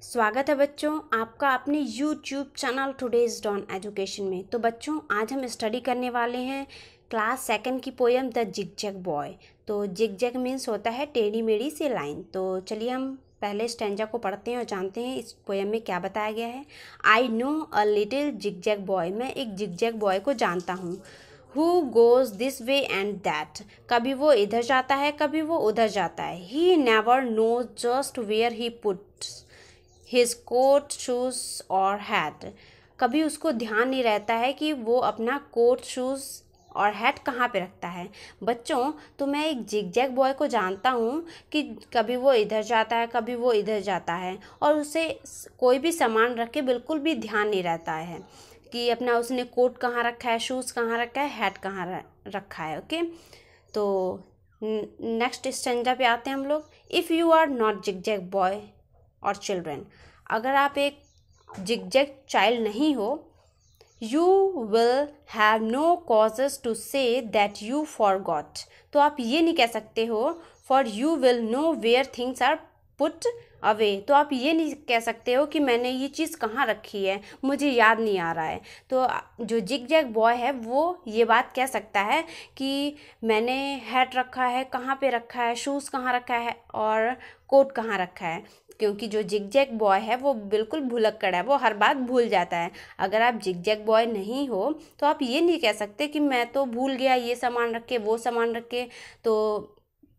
स्वागत है बच्चों आपका अपने YouTube channel today's dawn education में। तो बच्चों आज हम स्टडी करने वाले हैं क्लास सेकंड की पोएम द जिगजैग बॉय। तो जिगजैग मीन्स होता है टेढ़ी मेढ़ी सी लाइन। तो चलिए हम पहले स्टैंजा को पढ़ते हैं और जानते हैं इस पोएम में क्या बताया गया है। I know a little zigzag boy, मैं एक जिगजैग बॉय को जानता हूँ। Who goes this way and that, कभी वो इधर जाता है कभी वो उधर जाता है। He never knows just where he puts his coat, shoes और hat, कभी उसको ध्यान नहीं रहता है कि वो अपना कोट, शूज़ और हैट कहाँ पे रखता है। बच्चों तो मैं एक जिगजैग बॉय को जानता हूँ कि कभी वो इधर जाता है कभी वो इधर जाता है और उसे कोई भी सामान रख के बिल्कुल भी ध्यान नहीं रहता है कि अपना उसने कोट कहाँ रखा है, शूज़ कहाँ रखा है, हैट कहाँ रखा है। ओके, तो नेक्स्ट स्टैंजा पे आते हैं हम लोग। If you are not zigzag boy और चिल्ड्रेन, अगर आप एक जिगजैग चाइल्ड नहीं हो, you will have no causes to say that you forgot, तो आप ये नहीं कह सकते हो for you will know where things are put away, तो आप ये नहीं कह सकते हो कि मैंने ये चीज़ कहाँ रखी है, मुझे याद नहीं आ रहा है। तो जो जिगजैग बॉय है वो ये बात कह सकता है कि मैंने हैट रखा है, कहाँ पे रखा है, शूज़ कहाँ रखा है और कोट कहाँ रखा है। क्योंकि जो जिगजैग बॉय है वो बिल्कुल भुलक्कड़ है, वो हर बात भूल जाता है। अगर आप जिगजैग बॉय नहीं हो तो आप ये नहीं कह सकते कि मैं तो भूल गया, ये सामान रख के वो सामान रख के। तो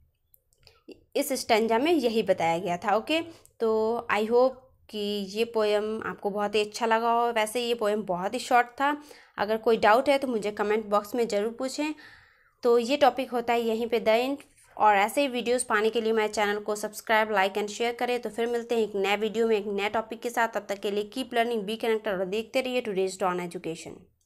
इस स्टैंजा में यही बताया गया था। ओके, तो आई होप कि ये पोएम आपको बहुत ही अच्छा लगा हो। वैसे ये पोएम बहुत ही शॉर्ट था। अगर कोई डाउट है तो मुझे कमेंट बॉक्स में ज़रूर पूछें। तो ये टॉपिक होता है यहीं पे द एंड, और ऐसे ही वीडियोस पाने के लिए मेरे चैनल को सब्सक्राइब, लाइक एंड शेयर करें। तो फिर मिलते हैं एक नए वीडियो में एक नए टॉपिक के साथ। तब तक के लिए कीप लर्निंग, बी कनेक्टेड और देखते रहिए टुडेज डॉन एजुकेशन।